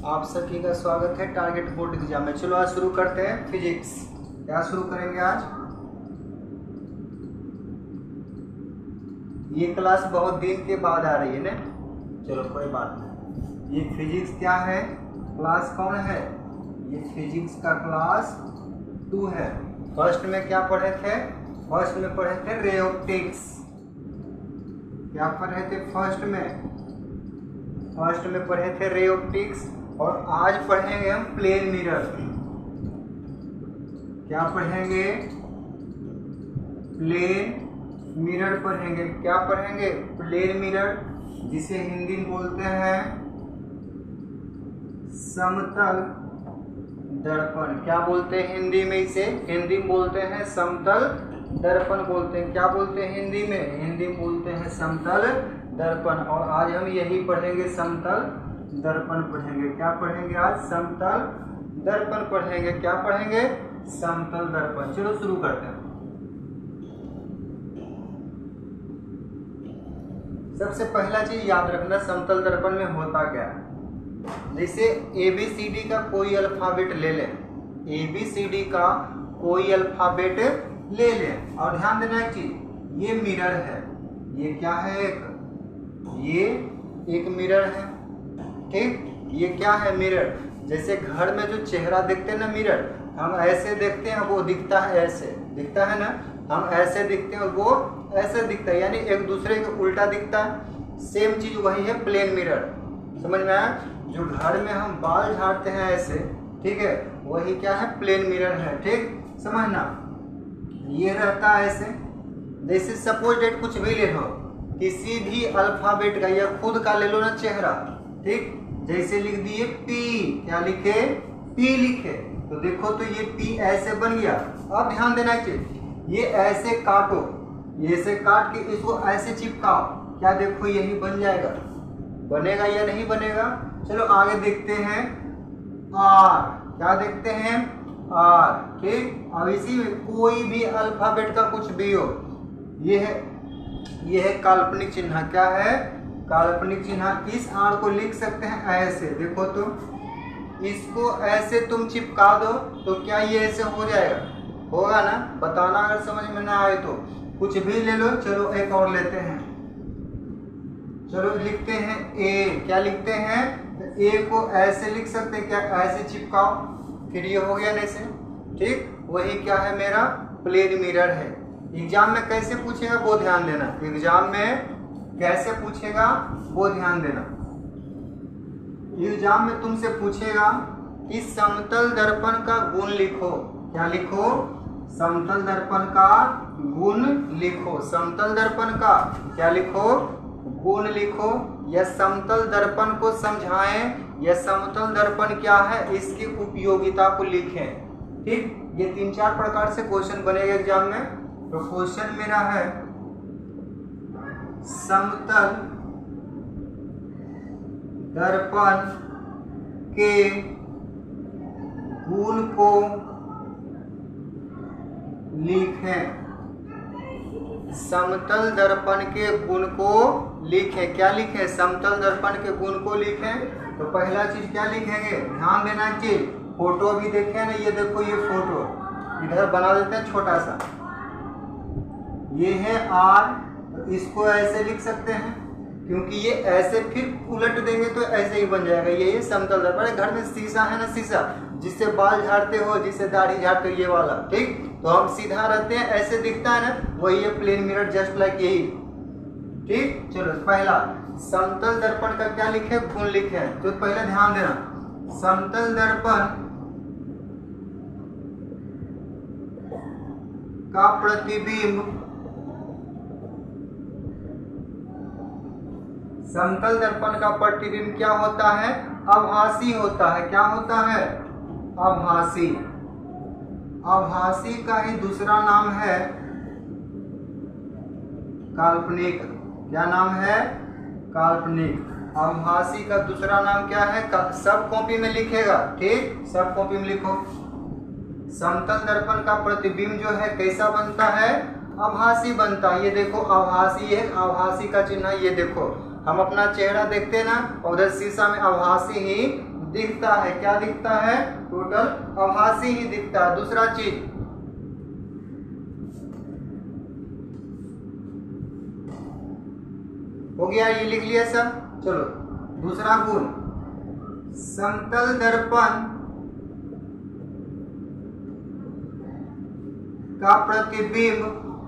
आप सभी का स्वागत है टारगेट बोर्ड एग्जाम में। चलो आज शुरू करते हैं फिजिक्स। क्या शुरू करेंगे आज? ये क्लास बहुत दिन के बाद आ रही है ना, चलो कोई बात नहीं। ये फिजिक्स क्या है, क्लास कौन है? ये फिजिक्स का क्लास 2 है। फर्स्ट में क्या पढ़े थे? फर्स्ट में पढ़े थे रे ऑप्टिक्स। क्या पढ़े थे फर्स्ट में? फर्स्ट में पढ़े थे रे ऑप्टिक्स। और आज पढ़ेंगे हम प्लेन मिरर। क्या पढ़ेंगे? प्लेन मिरर पढ़ेंगे। क्या पढ़ेंगे? प्लेन मिरर, जिसे हिंदी में बोलते हैं समतल दर्पण। क्या बोलते हैं हिंदी में इसे? हिंदी में बोलते हैं समतल दर्पण बोलते हैं। क्या बोलते हैं हिंदी में? हिंदी में बोलते हैं समतल दर्पण। और आज हम यही पढ़ेंगे, समतल दर्पण पढ़ेंगे। क्या पढ़ेंगे आज? समतल दर्पण पढ़ेंगे। क्या पढ़ेंगे? समतल दर्पण। चलो शुरू करते हैं। सबसे पहला चीज याद रखना, समतल दर्पण में होता क्या है। जैसे ABCD का कोई अल्फाबेट ले लें, ABCD का कोई अल्फाबेट ले लें और ध्यान देना एक चीज, ये मिरर है। ये क्या है? ये एक मिरर है, ठीक। ये क्या है? मिरर। जैसे घर में जो चेहरा देखते हैं ना, मिरर हम ऐसे देखते हैं, वो दिखता है ऐसे, दिखता है ना। हम ऐसे दिखते हैं और वो ऐसे दिखता है, यानी एक दूसरे के उल्टा दिखता है। सेम चीज वही है प्लेन मिरर। समझ में आया? जो घर में हम बाल झाड़ते हैं ऐसे, ठीक है, वही क्या है? प्लेन मिरर है, ठीक। समझना, ये रहता है ऐसे। जैसे सपोज डेट कुछ भी ले लो, किसी भी अल्फाबेट का या खुद का ले लो ना चेहरा, ठीक। जैसे लिख दिए P, क्या लिखे? P लिखे, तो देखो तो ये P ऐसे बन गया। अब ध्यान देना चाहिए, ये ऐसे काटो, ये ऐसे काट के इसको ऐसे चिपकाओ, क्या देखो यही बन जाएगा। बनेगा या नहीं बनेगा? चलो आगे देखते हैं R। क्या देखते हैं? R, ठीक। अब इसी में कोई भी अल्फाबेट का कुछ भी हो, ये है काल्पनिक चिन्ह। क्या है? काल्पनिक चिन्ह। इस R को लिख सकते हैं ऐसे, देखो तो इसको ऐसे तुम चिपका दो तो क्या ये ऐसे हो जाएगा? होगा ना? बताना अगर समझ में ना आए तो। कुछ भी ले लो। चलो एक और लेते हैं, चलो लिखते हैं A। क्या लिखते हैं? A को ऐसे लिख सकते हैं, क्या ऐसे चिपकाओ, फिर ये हो गया ना ऐसे, ठीक। वही क्या है? मेरा प्लेन मिरर है। एग्जाम में कैसे पूछेगा वो ध्यान देना, एग्जाम में कैसे पूछेगा वो ध्यान देना। एग्जाम में तुमसे पूछेगा कि समतल दर्पण का गुण लिखो। क्या लिखो? समतल दर्पण का गुण लिखो। समतल दर्पण का क्या लिखो? गुण लिखो। या समतल दर्पण को समझाएं, या समतल दर्पण क्या है इसकी उपयोगिता को लिखें, ठीक। ये 3-4 प्रकार से क्वेश्चन बनेगा एग्जाम में। तो क्वेश्चन मेरा है समतल दर्पण के गुण को लिखें। समतल दर्पण के गुण को लिखें। क्या लिखें? समतल दर्पण के गुण को लिखें। तो पहला चीज क्या लिखेंगे? ध्यान देना चाहिए, फोटो भी देखे ना, ये देखो ये फोटो इधर बना देते हैं छोटा सा, ये है R। तो इसको ऐसे लिख सकते हैं, क्योंकि ये ऐसे फिर उलट देंगे तो ऐसे ही बन जाएगा। ये समतल दर्पण। घर में शीशा है ना, शीशा जिससे बाल झाड़ते हो, जिससे दाढ़ी झाड़ते हो, ये वाला, ठीक। तो हम सीधा रहते हैं, ऐसे दिखता है ना, वही है प्लेन मिरर, जस्ट लाइक यही, ठीक। चलो पहला समतल दर्पण का क्या लिखे? गुण लिखे। तो पहले ध्यान देना, समतल दर्पण का प्रतिबिंब, समतल दर्पण का प्रतिबिंब क्या होता है? आभासी होता है। क्या होता है? आभासी। आभासी का ही दूसरा नाम है काल्पनिक। क्या नाम है? काल्पनिक। आभासी का दूसरा नाम क्या है? सब कॉपी में लिखेगा, ठीक, सब कॉपी में लिखो। समतल दर्पण का प्रतिबिंब जो है कैसा बनता है? आभासी बनता है। ये देखो आभासी है, आभासी का चिन्ह ये देखो। हम अपना चेहरा देखते हैं ना, उधर शीशा में आभासी ही दिखता है। क्या दिखता है? टोटल आभासी ही दिखता है। दूसरा चीज, हो गया, ये लिख लिया सब। चलो दूसरा गुण, समतल दर्पण का प्रतिबिंब,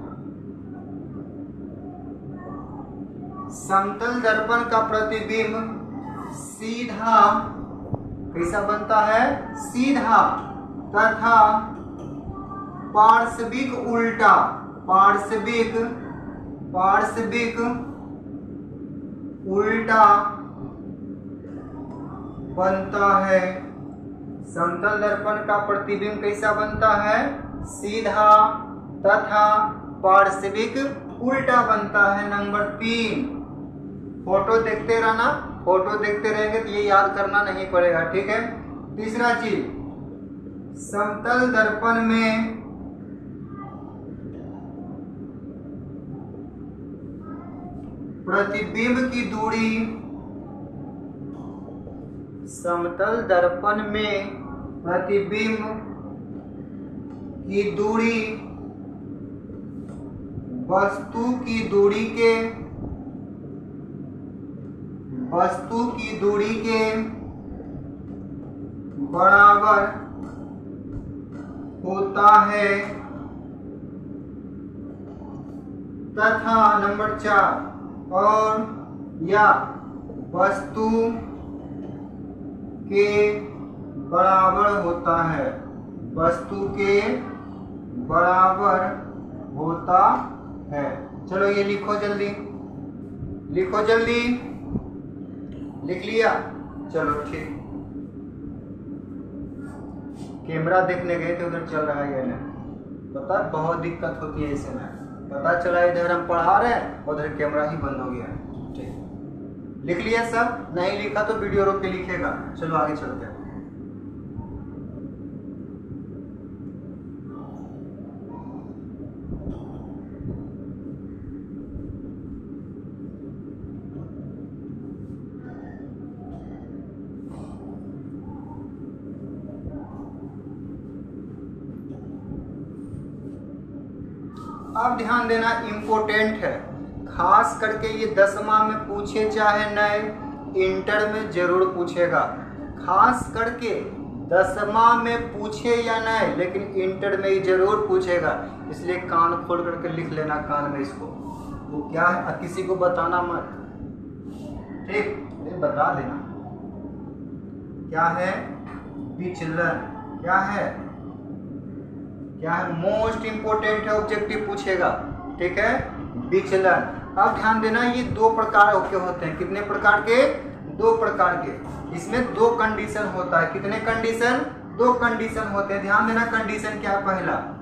समतल दर्पण का प्रतिबिंब सीधा, कैसा बनता है? सीधा तथा पार्श्विक उल्टा, पार्श्विक उल्टा बनता है। समतल दर्पण का प्रतिबिंब कैसा बनता है? सीधा तथा पार्श्विक उल्टा बनता है। नंबर 3, फोटो देखते रहना, फोटो देखते रहेंगे तो ये याद करना नहीं पड़ेगा, ठीक है। तीसरा चीज, समतल दर्पण में प्रतिबिंब की दूरी, समतल दर्पण में प्रतिबिंब की दूरी वस्तु की दूरी के बराबर होता है तथा नंबर 4, और या वस्तु के बराबर होता है, वस्तु के बराबर होता है। चलो ये लिखो जल्दी, लिखो जल्दी, लिख लिया? चलो ठीक। कैमरा देखने गए थे, उधर चल रहा है या नहीं पता, बहुत दिक्कत होती है ऐसे में। पता चला इधर हम पढ़ा रहे हैं, उधर कैमरा ही बंद हो गया। ठीक, लिख लिया सब? नहीं लिखा तो वीडियो रोक के लिखेगा। चलो आगे चलते हैं। अब ध्यान देना, इम्पोर्टेंट है, खास करके ये 10वां में पूछे चाहे नए, इंटर में जरूर पूछेगा। खास करके 10वां में पूछे या नए, लेकिन इंटर में ही जरूर पूछेगा। इसलिए कान खोल करके लिख लेना कान में इसको। वो क्या है किसी को बताना मत, ठीक? बता देना क्या है? विचलन। क्या है? क्या है? मोस्ट इंपोर्टेंट है, ऑब्जेक्टिव पूछेगा, ठीक है? विचलन। अब ध्यान देना, ये 2 प्रकार के होते हैं। कितने प्रकार के? 2 प्रकार के। इसमें 2 कंडीशन होता है। कितने कंडीशन? 2 कंडीशन होते हैं। ध्यान देना, कंडीशन क्या है?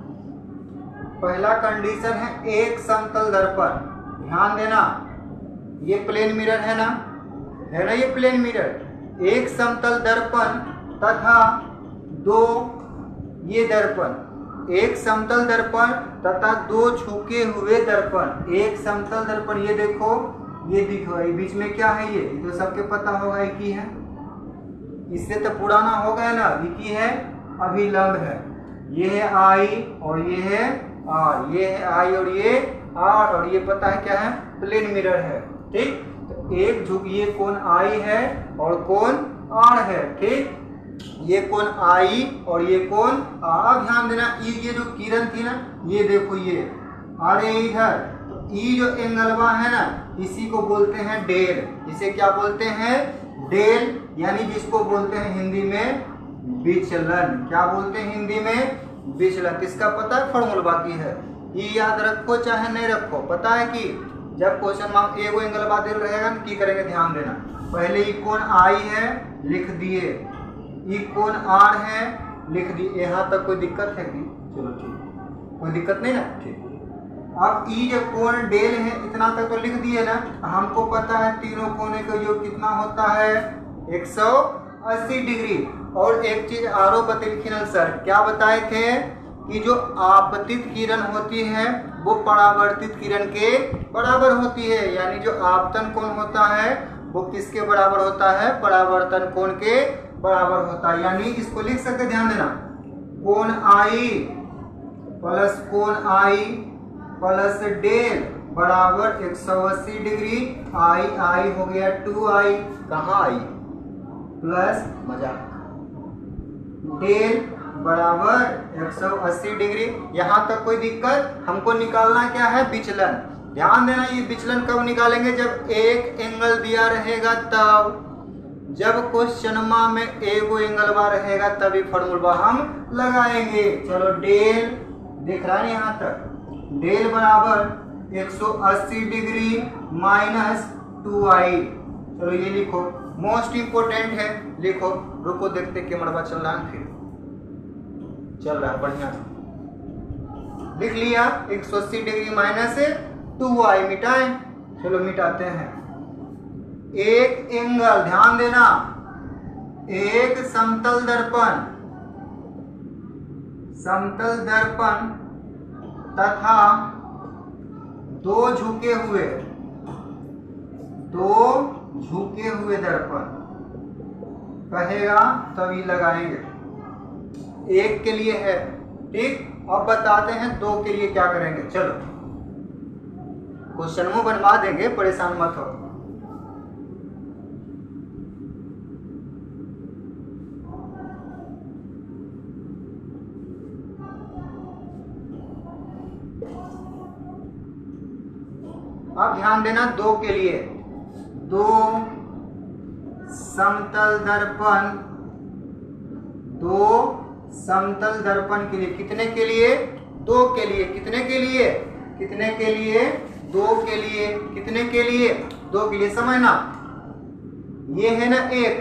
पहला कंडीशन है एक समतल दर्पण। ध्यान देना, ये प्लेन मिरर है ना, ये प्लेन मिरर। एक समतल दर्पण तथा 2 ये दर्पण, एक समतल दर्पण तथा 2 झुके हुए दर्पण। एक समतल दर्पण, ये देखो, ये दिखो, ये बीच में क्या है? ये तो सबके पता होगा, एक ही है। इससे तो पुराना हो गया ना, एक ही है, अभिलंब है। ये है आई और ये है आर, ये है आई और ये आर, और ये पता है क्या है? प्लेन मिरर है, ठीक? तो एक झुक, ये कोण आई है और कोण आर है, ठीक? ये कोण आई और ये कोण आर। ध्यान देना, ये जो किरण थी ना, ये देखो, ये अरे इधर, तो ये जो एंगलवा है ना, इसी को बोलते हैं डेल। इसे क्या बोलते हैं? डेल, यानी जिसको बोलते हैं हिंदी में विचलन। क्या बोलते हैं हिंदी में? विचलन। इसका पता है फॉर्मूला? बाकी है, ये याद रखो चाहे नहीं रखो। पता है कि जब क्वेश्चन मार्क एगो एंगलवा दिल रहेगा ना, की करेंगे? ध्यान देना, पहले ये कोण आई है, लिख दिए, ये कोण आर है, लिख दिए। यहाँ तक कोई दिक्कत है कि? चलो ठीक, कोई दिक्कत नहीं ना, ठीक। अब ई जो कोण डेल है, इतना तक तो लिख दिए ना। हमको पता है तीनों कोने का योग कितना होता है? 180 डिग्री। और एक चीज आरो बतिलखिन सर, क्या बताए थे कि जो आपतित किरण होती है वो परावर्तित किरण के बराबर होती है। यानी जो आपतन कोण होता है वो किसके बराबर होता है? परावर्तन कोण के बराबर होता है। यानी इसको लिख सकते, ध्यान देना, कोण आई प्लस कोण आई प्लस डेल बराबर 180 डिग्री। आई हो गया 2i, कहाँ आई प्लस मजाक, डेल बराबर 180 डिग्री। यहां तक कोई दिक्कत? हमको निकालना क्या है, विचलन। ध्यान देना, ये विचलन कब निकालेंगे, जब एक एंगल दिया रहेगा तब। जब क्वेश्चन में एगो एंगल बा रहेगा तभी फॉर्मूला हम लगाएंगे। चलो डेल दिख रहा है यहाँ तक, डेल बराबर 180 डिग्री माइनस 2i। चलो ये लिखो, मोस्ट इंपोर्टेंट है, लिखो। रुको देखते कि मरबा चल रहा है, फिर चल रहा है बढ़िया से। लिख लिया 180 डिग्री माइनस 2i, मिटाएं। चलो मिटाते हैं। एक एंगल, ध्यान देना, एक समतल दर्पण तथा दो झुके हुए दर्पण कहेगा तभी लगाएंगे। एक के लिए है, ठीक। अब बताते हैं दो के लिए क्या करेंगे। चलो क्वेश्चन में बनवा देंगे, परेशान मत हो। अब ध्यान देना, दो के लिए, दो समतल दर्पण के लिए, कितने के लिए, दो के लिए, कितने के लिए, कितने के लिए, दो के लिए, कितने के लिए, दो के लिए। समझना, ये है ना एक,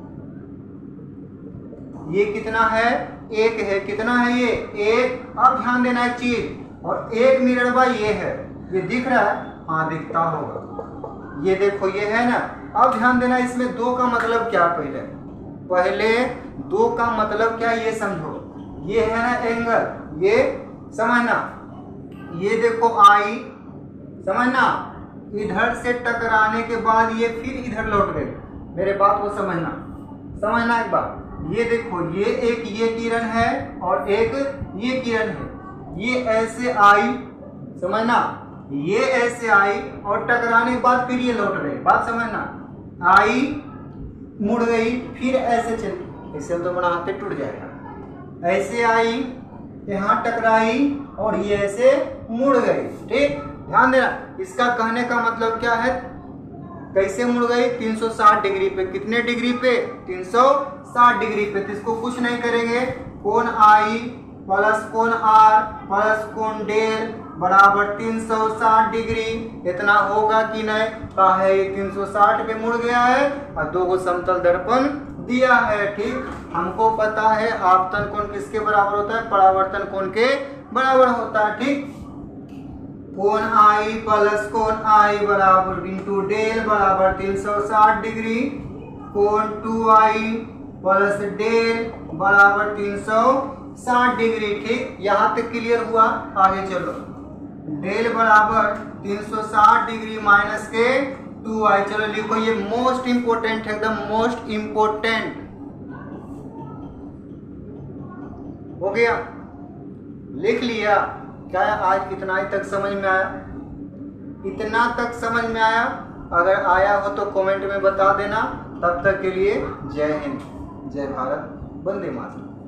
ये कितना है, एक है, कितना है ये, एक। अब ध्यान देना एक चीज, और एक मिरर बाय ये है, ये दिख रहा है, हाँ दिखता होगा, ये देखो ये है ना। अब ध्यान देना, इसमें दो का मतलब क्या, पहले दो का मतलब क्या ये समझो। ये है ना एंगल, ये समझना, ये देखो आई, समझना, इधर से टकराने के बाद ये फिर इधर लौट गए। मेरे बात को समझना एक बात। ये देखो, ये एक ये किरण है और एक ये किरण है, ये ऐसे आई, समझना, ये ऐसे आई और टकराने के बाद फिर ये लौट गई। बात समझना, आई मुड़ गई, फिर ऐसे चली, इससे तो बना हाथे टूट जाएगा। ऐसे आई, यहाँ टकराई और ये ऐसे मुड़ गई, ठीक। ध्यान देना, इसका कहने का मतलब क्या है, कैसे मुड़ गई, 360 डिग्री पे। कितने डिग्री पे, 360 डिग्री पे। तो इसको कुछ नहीं करेंगे, कोण आई प्लस कोण आर प्लस कोण डेल बराबर 360 डिग्री। इतना होगा कि नहीं, का है ये 360 पे मुड़ गया है और दो को समतल दर्पण दिया है, ठीक। हमको पता है आपतन कोण किसके बराबर होता है, परावर्तन कोण के बराबर होता है, ठीक। कोण आई प्लस कोण आई बराबर इंटू डेल बराबर 360 डिग्री, कोण 2i प्लस डेल बराबर 360 डिग्री, ठीक। यहाँ तक क्लियर हुआ, आगे चलो। डेल बराबर 360 डिग्री माइनस के 2i। चलो लिखो, ये मोस्ट इंपोर्टेंट है, एकदम मोस्ट इंपोर्टेंट हो गया, लिख लिया। क्या आज कितना ही तक समझ में आया, इतना तक समझ में आया? अगर आया हो तो कमेंट में बता देना। तब तक के लिए जय हिंद, जय भारत, वंदे मातरम।